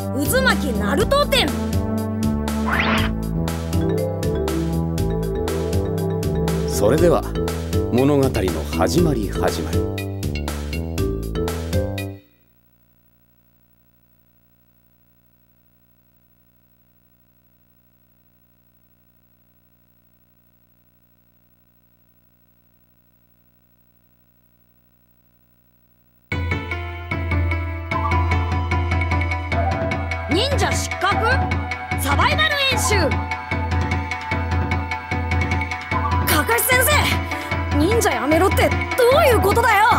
渦巻きナルト展。 それでは物語の始まり。 忍者失格？サバイバル演習。かかし先生、忍者やめろってどういうことだよ。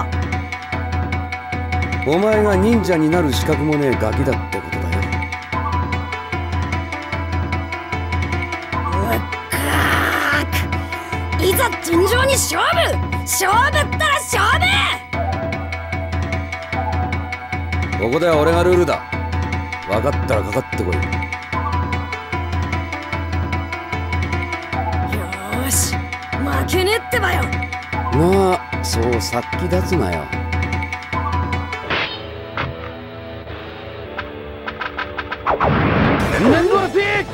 お前が忍者になる資格もねえガキだってことだよ。 うっかーく、いざ尋常に勝負ったら勝負。 ここでは俺がルールだ。分かったらかかってこい。 よーし、負けねえってばよ。 まあそう殺気立つなよ。天然ドラピー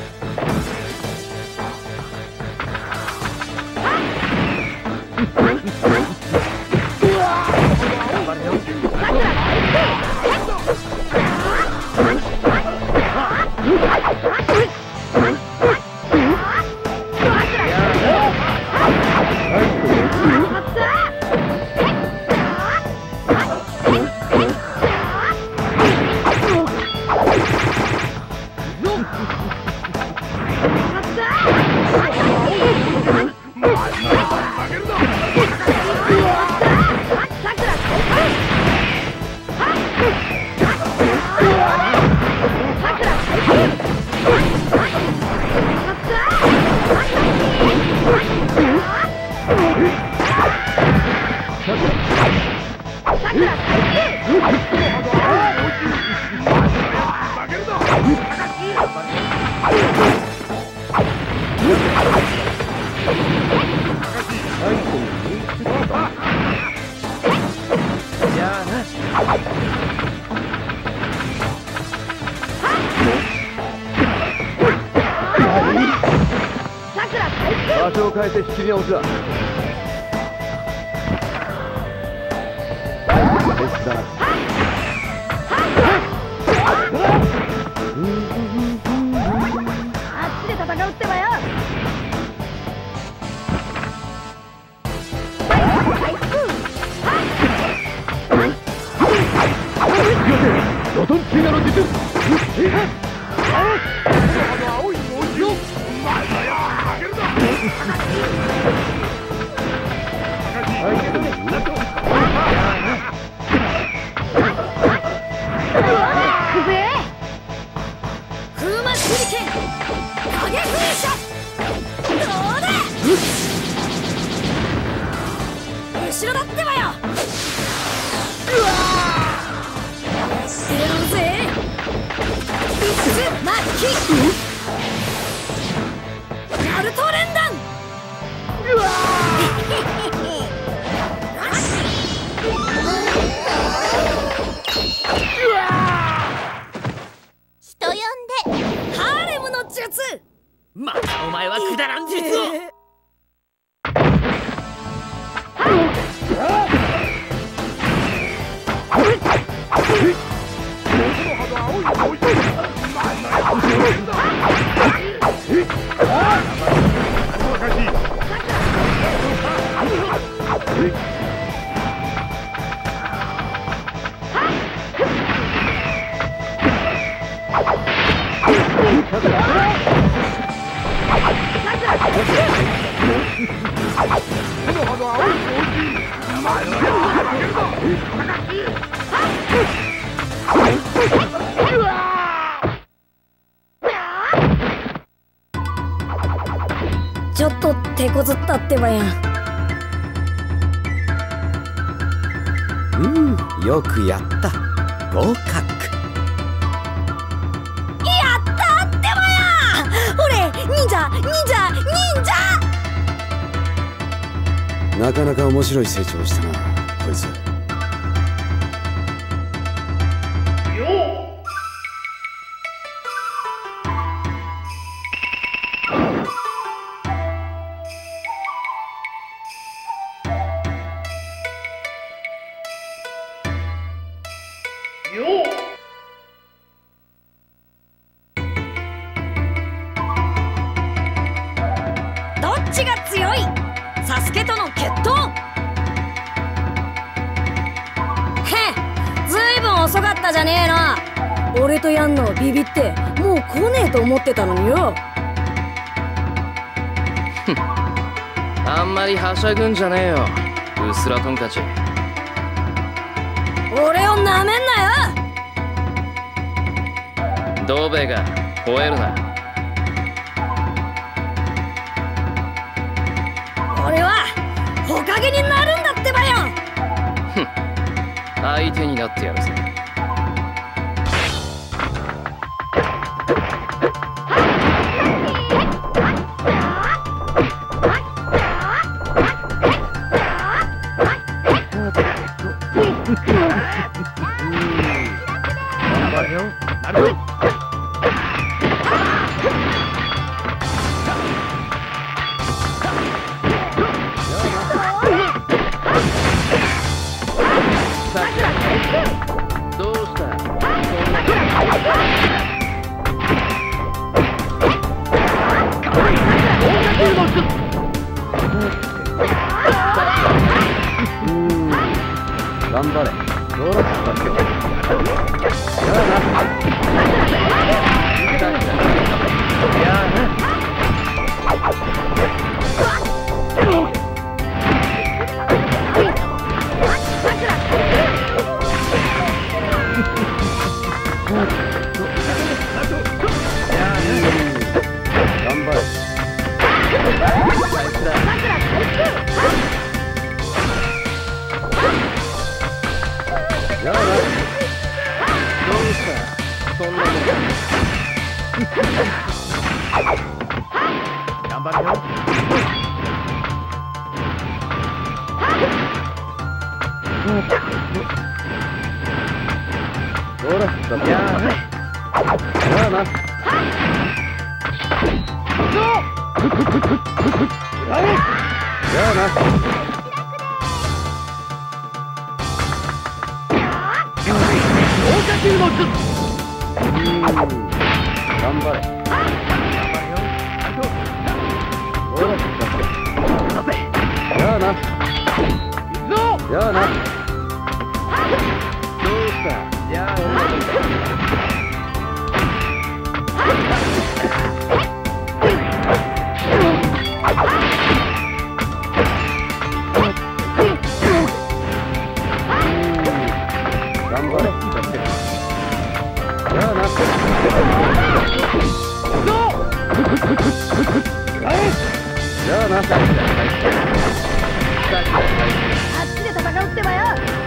場所を変えて引き直しだ。 あっちで戦うってばよ。 ロトンキーナの術。 風魔手裏剣影風車。どうだ。後ろだってばよ。してやるぜ。渦巻きナルト連弾。 人呼んでハーレムの術。 またお前はくだらん術を。 ちょっと手こずったってばや。 よくやった。合格。 やったってばや。ほれ、忍者。 なかなか面白い成長をしたな、こいつ。 どっちが強い？サスケとの決闘。へん、ずいぶん遅かったじゃねえな。俺とやんのビビってもう来ねえと思ってたのによ。 あんまりはしゃぐんじゃねえよ、うすらトンカチ。 俺をなめんなよ。 ドベが吠えるな。 俺はほかげになるんだってばよ。 相手になってやるぜ。どうした？ 頑張れ。ローラスだけは。頑張れ。やあな。どうした？そんなもん。頑張れよ。ほら、やあな。やあな。やあな。頑張れ。やあな。やあな。どうした？やあな。頑張れ。やあな。やあな。 あっちで戦うってばよ。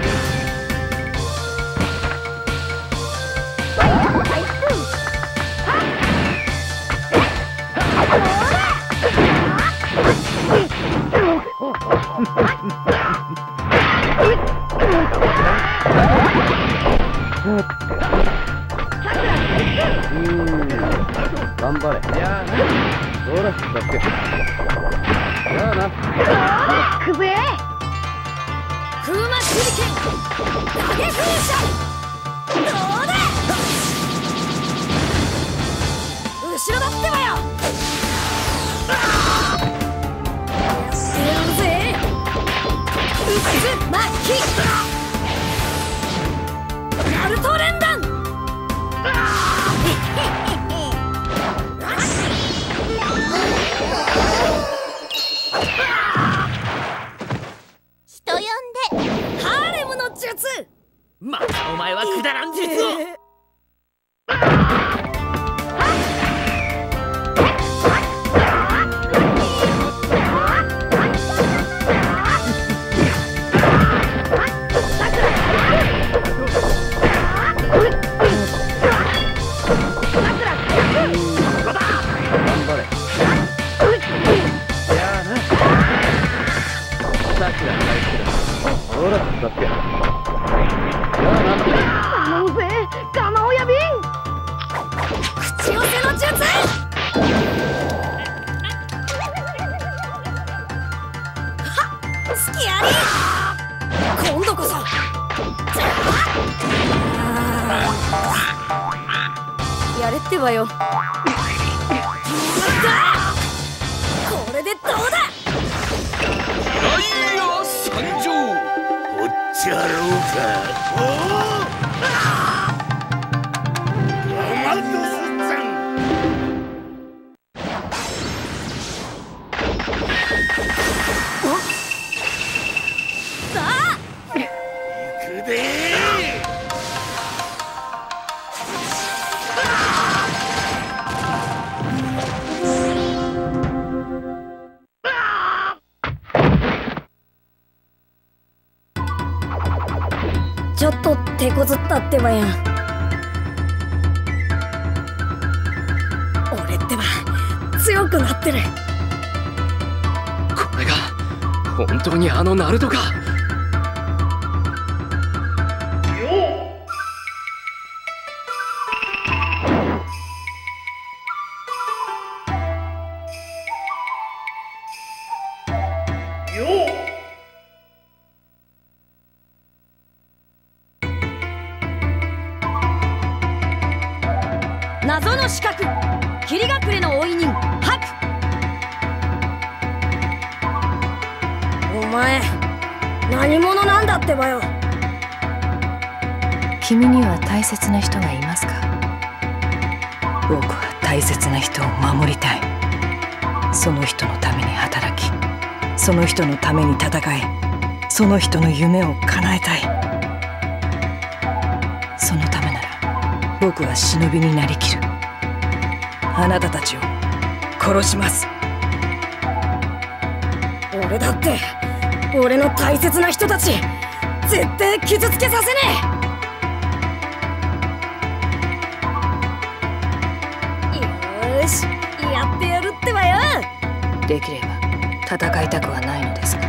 頑張れ。やあな。ほら、だって。やあな。 くぜ。風魔手裏剣投げ風車。どうだ。後ろだってばよ。やってやるぜ。渦巻きナルト連弾。 人呼んでハーレムの術。 またお前はくだらん術を。 ほら、だって。やあな。 頼むぜ、ガマ親瓶。 ってばよ。これでどうだ。 ダイヤ参上。 おっちゃろうか。おお、マドスちゃん。 さあ行くでちょっと手こずったってばや。俺ってば強くなってる。 これが本当にあのナルトか。 謎の刺客、霧隠れの追い人ハク。お前何者なんだってばよ。 君には大切な人がいますか？僕は大切な人を守りたい。その人のために働き、その人のために戦い、その人の夢を叶えたい。そのためなら僕は忍びになりきる。あなたたちを殺します。 俺だって俺の大切な人たち絶対傷つけさせねえ。よーし、やってやるってばよ。 できれば戦いたくはないのですが。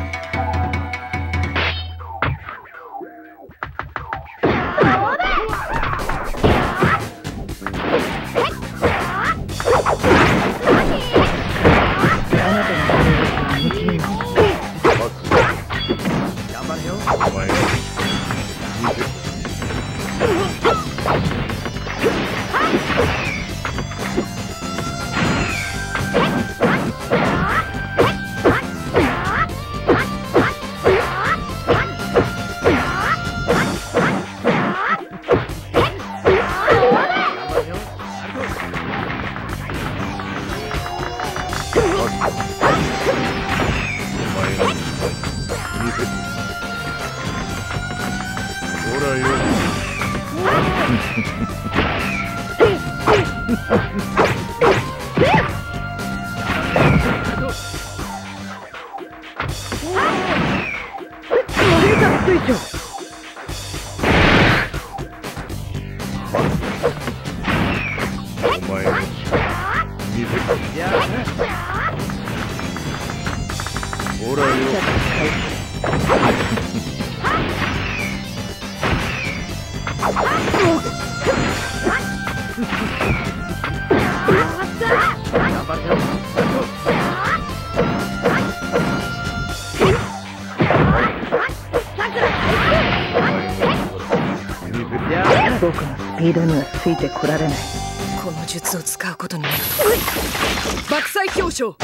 僕のスピードにはついてこられない。この術を使うことになると爆砕表彰。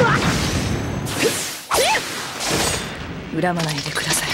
恨まないでください。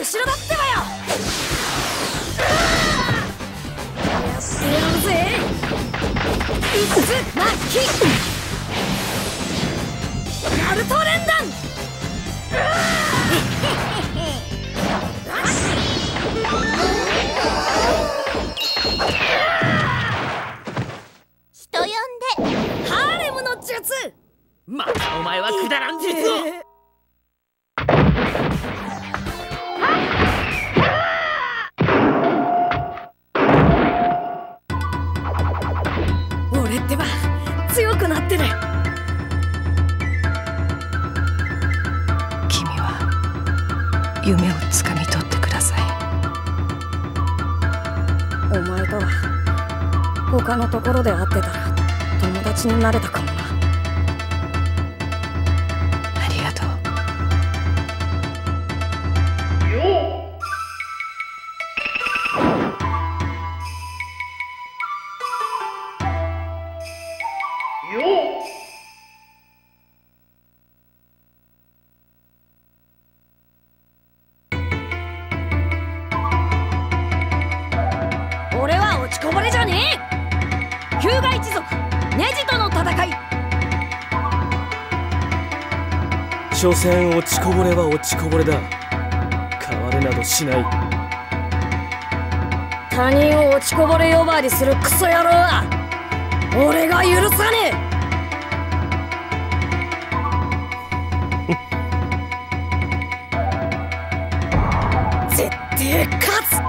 後ろだってばよ。やってやるぜ。渦巻きナルト連弾。 人呼んでハーレムの術。 またお前はくだらん術を。 俺ってば強くなってる。 君は夢をつかみ取ってください。 お前とは他のところで会ってたら友達になれたかもな。 ありがとう。 俺は落ちこぼれじゃねえ。旧河一族ネジとの戦い。 所詮落ちこぼれは落ちこぼれだ。変われなどしない。 他人を落ちこぼれ呼ばわりするクソ野郎は俺が許さねえ。絶対勝つ。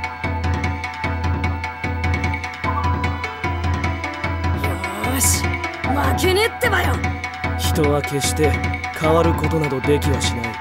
よーし負けねえってばよ。 人は決して変わることなどできはしない。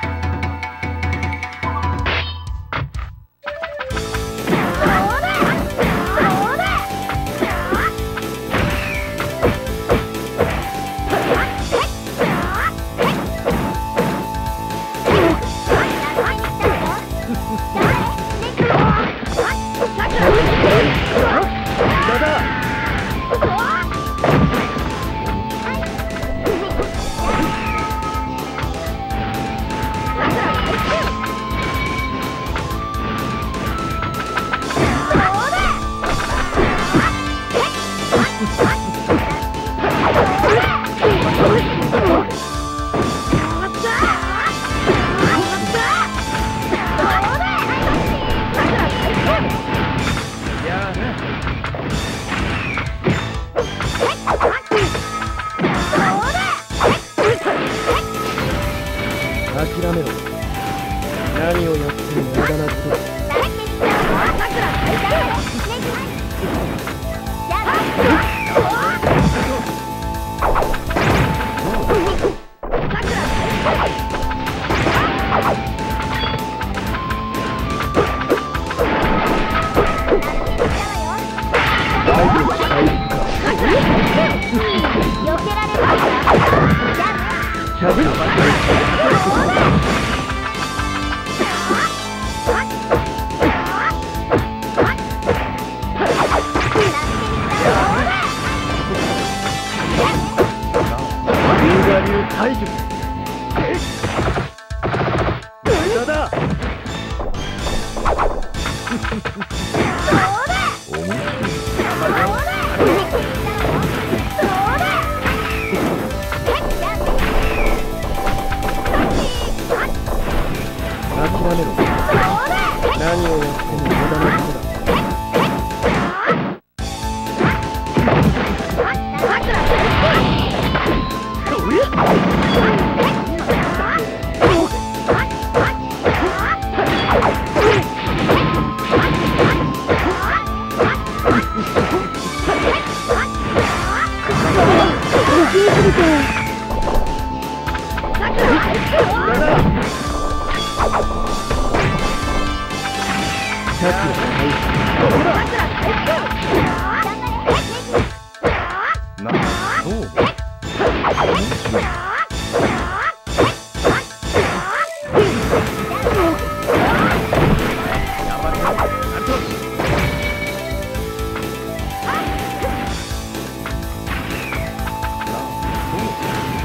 諦めろ。何をやっても無駄なことだ。何をやっても無駄なことだ。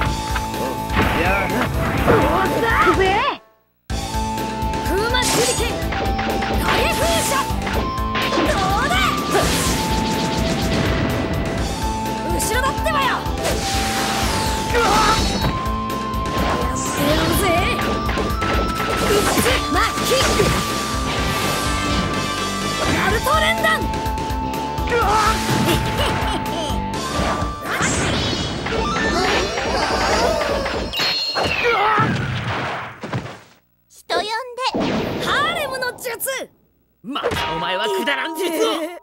風魔手裏剣連弾。 人呼んでハーレムの術。 またお前はくだらん術を。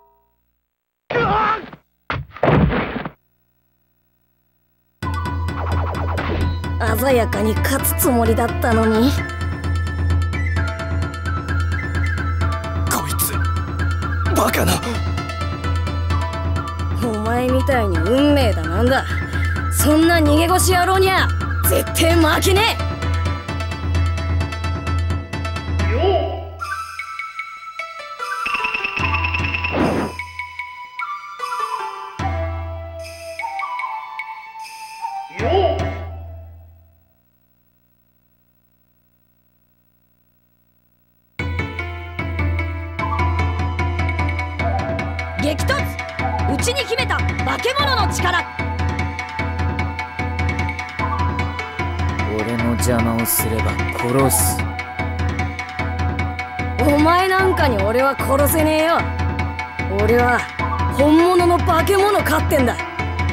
鮮やかに勝つつもりだったのに。 こいつバカな。 お前みたいに運命だなんだ、そんな逃げ腰野郎にゃ絶対負けねえ。激突、内に秘めた化け物の力。 俺の邪魔をすれば殺す。 お前なんかに俺は殺せねえよ。俺は本物の化け物飼ってんだ。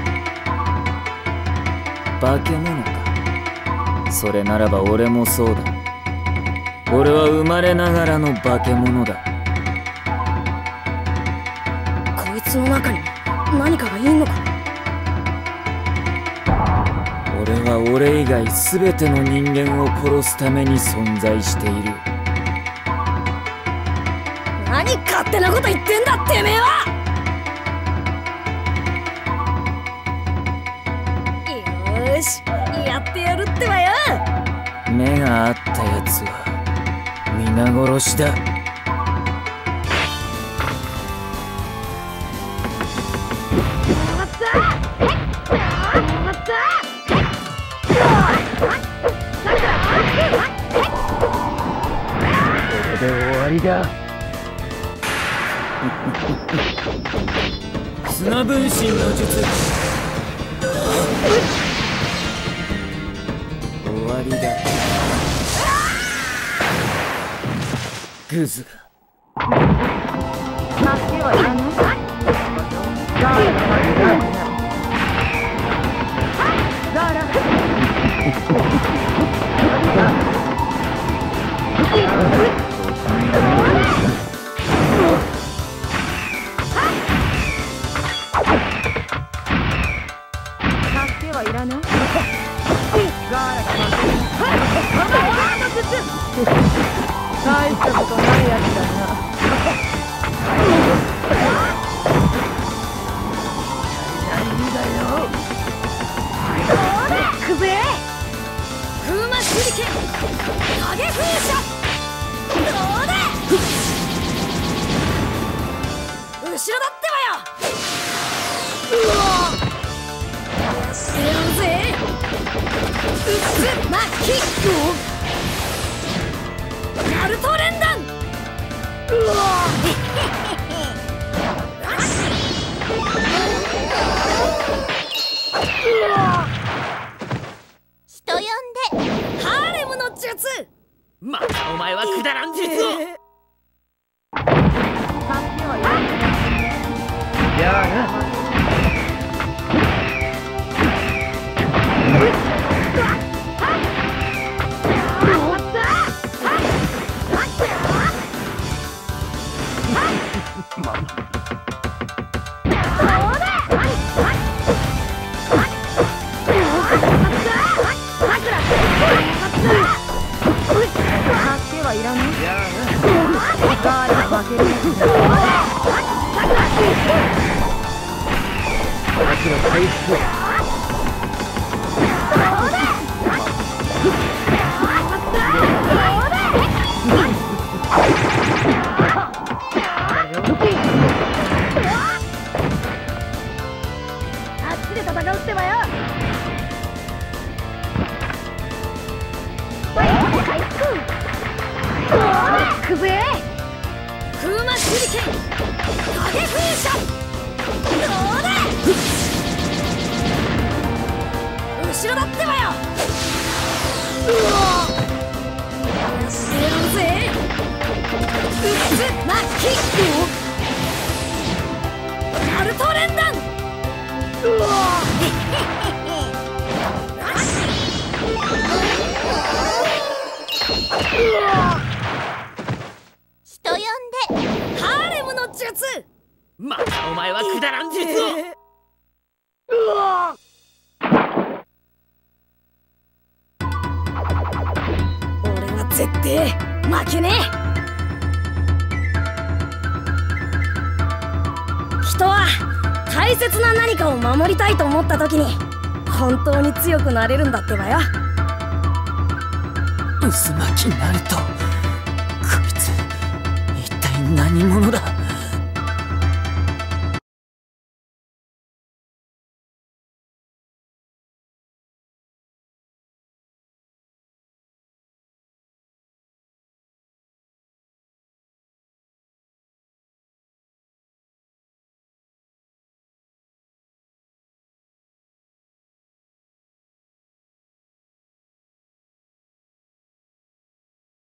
化け物か。それならば俺もそうだ。俺は生まれながらの化け物だ。 こいつの中に何かがいんのか。 俺は俺以外全ての人間を殺すために存在している。 何勝手なこと言ってんだてめえは。よーし、やってやるってばよ。 目が合ったやつは皆殺しだ。 これで終わりだ。 砂分身の術。終わりだ。グズが。 大したことないやつだな。 くぜ風魔手裏剣影風車。どうだ。後ろだってばよ。うわやってやるぜ。うっすまきナルト連弾。うわ人呼んでハーレムの術。 またお前はくだらん術を。 やあな。 後ろだってばよ。うわやってやるぜ。うっつまきナルト連弾。うわ人呼んでハーレムの術。 またお前はくだらん術を。 俺は絶対負けねえ。人は大切な何かを守りたいと思った時に本当に強くなれるんだってばよ。 渦巻きナルト、こいつ一体何者だ。